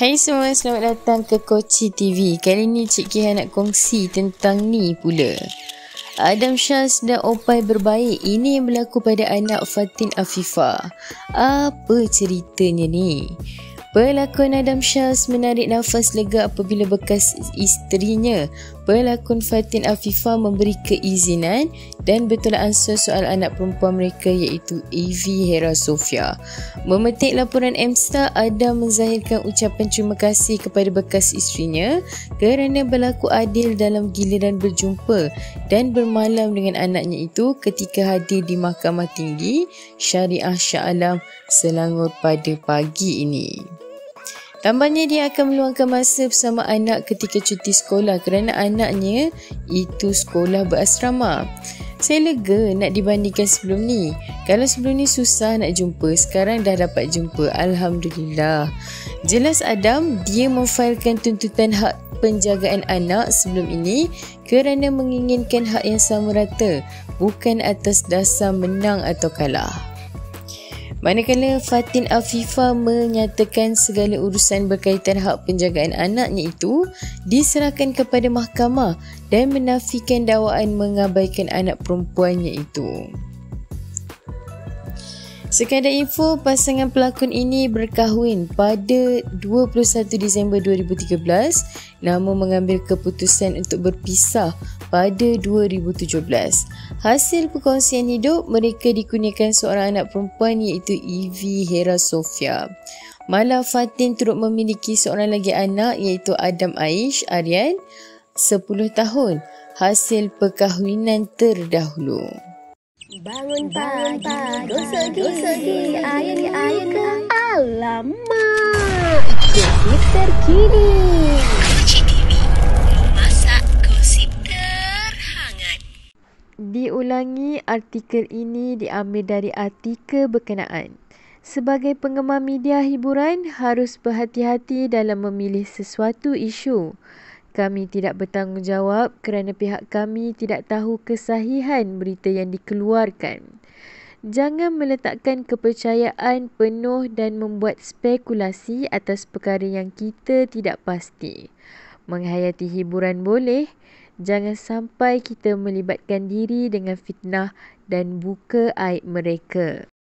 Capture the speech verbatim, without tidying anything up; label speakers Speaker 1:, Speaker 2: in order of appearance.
Speaker 1: Hai semua, selamat datang ke Koci T V. Kali ni Cik Kiha nak kongsi tentang ni pula. Adam Syaz dan Opai berbaik. Ini yang berlaku pada anak Fatin Afifah. Apa ceritanya ni? Pelakon Adam Syaz menarik nafas lega apabila bekas isterinya, pelakon Fatin Afifah, memberi keizinan dan bertolak ansur soal anak perempuan mereka iaitu Evie Hera Sofia. Memetik laporan M-Star, Adam menzahirkan ucapan terima kasih kepada bekas isterinya kerana berlaku adil dalam giliran berjumpa dan bermalam dengan anaknya itu ketika hadir di Mahkamah Tinggi Syariah Shah Alam, Selangor pada pagi ini. Tambahnya dia akan meluangkan masa bersama anak ketika cuti sekolah kerana anaknya itu sekolah berasrama. Saya lega nak dibandingkan sebelum ni. Kalau sebelum ni susah nak jumpa, sekarang dah dapat jumpa. Alhamdulillah. Jelas Adam, dia memfailkan tuntutan hak penjagaan anak sebelum ini kerana menginginkan hak yang sama rata, bukan atas dasar menang atau kalah. Manakala Fatin Afifah menyatakan segala urusan berkaitan hak penjagaan anaknya itu diserahkan kepada mahkamah dan menafikan dakwaan mengabaikan anak perempuannya itu. Sekadar info, pasangan pelakon ini berkahwin pada dua puluh satu Disember dua ribu tiga belas namun mengambil keputusan untuk berpisah pada dua ribu tujuh belas. Hasil perkongsian hidup, mereka dikurniakan seorang anak perempuan iaitu Evie Hera Sofia. Malah Fatin turut memiliki seorang lagi anak iaitu Adam Aish Aryan, sepuluh tahun, hasil perkahwinan terdahulu.
Speaker 2: Bangun pagi, gosok gigi, ayun ayun ke alamak, gosip terkini.
Speaker 3: Koci T V, masak gosip terhangat.
Speaker 1: Diulangi, artikel ini diambil dari artikel berkenaan. Sebagai penggemar media hiburan, harus berhati-hati dalam memilih sesuatu isu. Kami tidak bertanggungjawab kerana pihak kami tidak tahu kesahihan berita yang dikeluarkan. Jangan meletakkan kepercayaan penuh dan membuat spekulasi atas perkara yang kita tidak pasti. Menghayati hiburan boleh, jangan sampai kita melibatkan diri dengan fitnah dan buka aib mereka.